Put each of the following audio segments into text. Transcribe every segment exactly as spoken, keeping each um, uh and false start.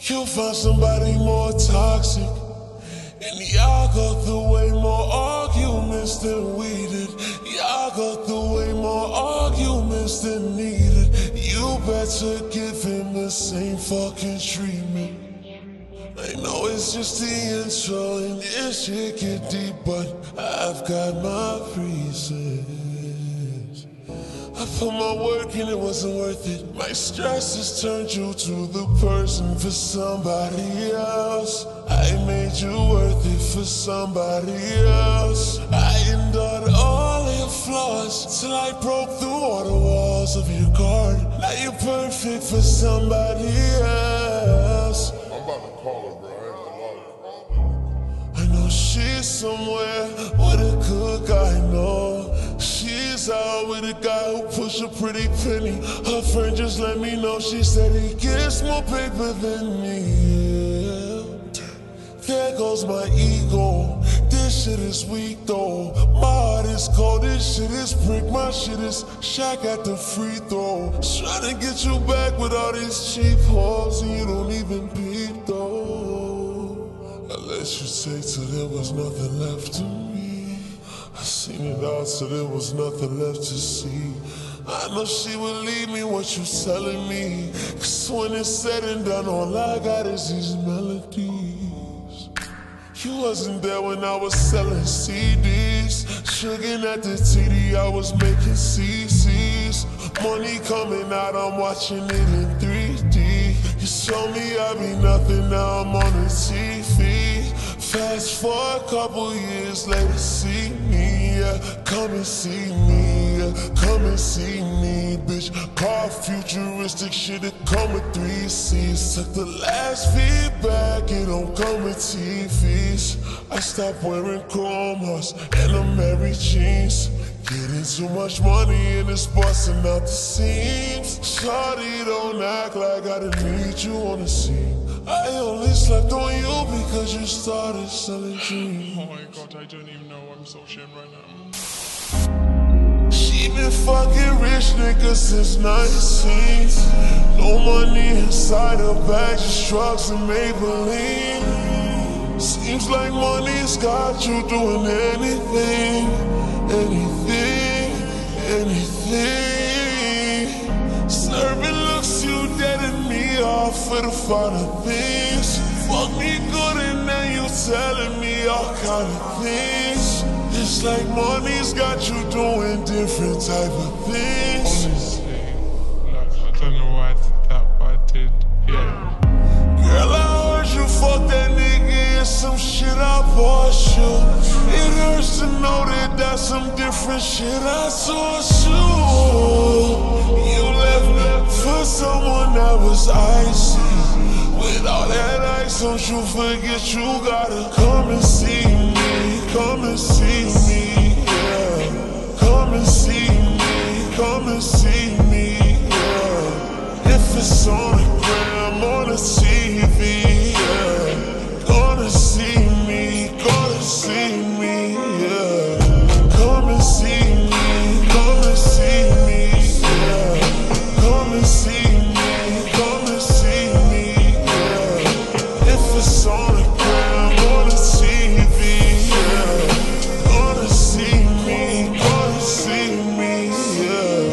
You find somebody more toxic, and y'all go through way more arguments than we did. Y'all go through way more arguments than needed. You better give him the same fucking treatment. I know it's just the intro and this shit get deep, but I've got my reasons. I put my work in, it wasn't worth it. My stress has turned you to the person for somebody else. I made you worth it for somebody else. I endured all of your flaws till I broke through all the walls of your guard. Now you're perfect for somebody else. I'm about to call her, bro. I know she's somewhere with a good guy, no. She's out with a guy who push a pretty penny. Her friend just let me know, she said he gets more paper than me, yeah. There goes my ego. This shit is weak though. My heart is cold, this shit is brick. My shit is Shaq at the free throw. Trying to get you back with all these cheap hoes, and you don't even peep though. I let you take till there was nothing left to me. I seen it all till there was nothing left to see. I know she would leave me, what you telling me? Cause when it's said and done, all I got is these melodies. You wasn't there when I was selling C Ds. Sugar at the T D, I was making C Cs. Money coming out, I'm watching it in three D. You told me I'd be nothing, now I'm on the T V. Fast forward a couple years later, see me, yeah. Come and see me, yeah. Come and see me, bitch. Car futuristic shit, it come with three C's. Took the last feedback, it don't come with T Vs. I stopped wearing chrome hearts and the Mary jeans. Getting too much money and it's busting out the seams. Shawty, don't act like I didn't need you on the scene. I only slept on you because you started selling dreams. Oh my god, I don't even know, I'm so ashamed right now. She been fucking rich niggas since nineteen. No money inside her bag, just drugs and Maybelline. Seems like money's got you doing anything, anything, anything. Serving looks, you deading me off for the finer things. Fuck me good and then you telling me all kind of things. It's like money's got you doing different type of things. Honestly, like, I don't know why I did that, but I did, yeah. Girl, I heard you fuck that nigga and some shit I bought you. It hurts to know that that's some different shit I taught you. You left me for someone that was icy. With all that ice, don't you forget you gotta come and see me. Come and see me, yeah. Come and see me, come and see me, yeah. If it's on the gram, on the T V, yeah. Gonna see me, gonna see me, yeah. Come and see me, come and see me, yeah. Come and see me, come and see me, yeah. If it's on the gram, on the T V, yeah. Gonna see me, gonna see me, yeah.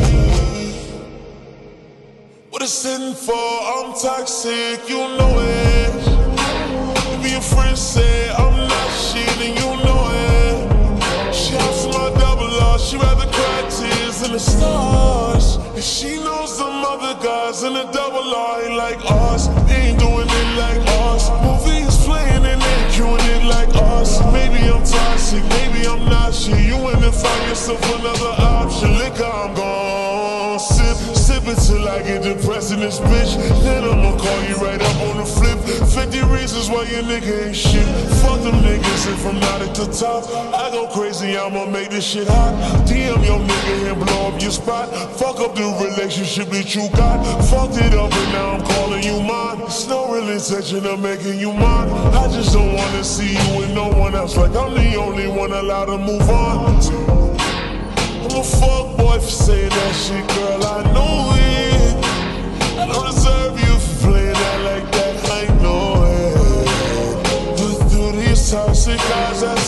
What it's sitting for, I'm toxic, you know it. If your friends say I'm not shit and you know it. She hops my double R, she rather cry tears than the stars. And she knows some other guys in the double R ain't like us. They ain't doing it like us. Movies playing and they ain't doing it like us. Maybe I'm toxic, maybe I'm not shit. You ain't to find yourself another option. Liquor, I'm gone. Sip, sip it till I get depressed in this bitch. Then I'ma call you right up on the flip. Fifty reasons why your nigga ain't shit. Fuck them niggas and from not at the top. I go crazy, I'ma make this shit hot. D M your nigga and blow up your spot. Fuck up the relationship that you got. Fucked it up and now I'm calling you mine. It's no real intention of making you mine. I just don't wanna see you with no one else. Like I'm the only one allowed to move on. I'm a fuck boy for saying that shit, girl, I know it. I don't deserve you for playing that like that, I know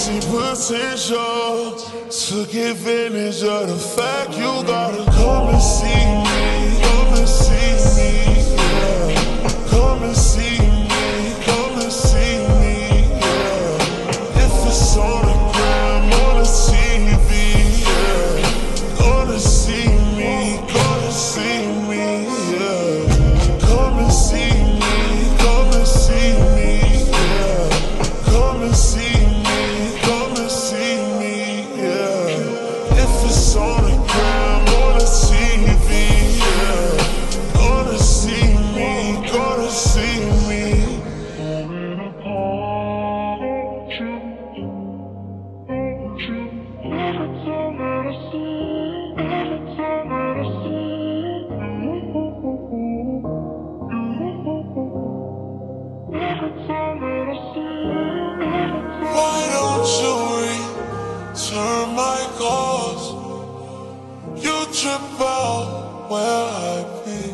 see potential, took advantage of the fact you gotta come and see me, come and see me, yeah. Come and see me, come and see me, yeah. If it's on the gram, on the T V, yeah. Gonna see me, gonna see me, yeah. Come and see me, come and see me, yeah. Come and see me, come and see me, yeah. If it's on the gram, on the T V, yeah. Gonna see me, gonna see me. Why don't you return my calls? You trip out where I be.